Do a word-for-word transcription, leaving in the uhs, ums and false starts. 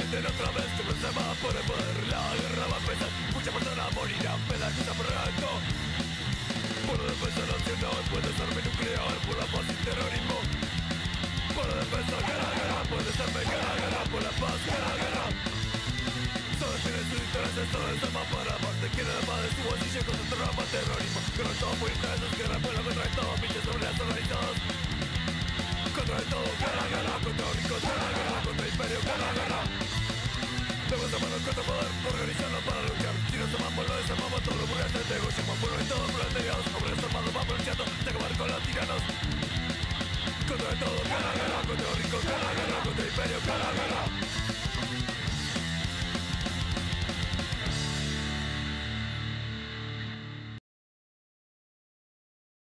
sienten otra vez como se va por el poder. La guerra va a empezar, muchas personas morirán, me la cosa por alto. Por la defensa nacional, puede ser mi nuclear, por la paz y terrorismo. Por la defensa, guerra, guerra, puede ser mi guerra, guerra, por la paz, guerra, guerra. Solo tiene sus intereses, todo el tema para Marte. Quiere la paz de su bolsillo con su trama terrorismo. Guerra todo por intereses, guerra por la contra de todo, pinches sobrenas organizadas. Contra de todo, guerra, guerra, contra ricos, guerra, guerra, contra imperio, guerra, guerra. Debemos tomarnos contra poder, organizarnos para luchar.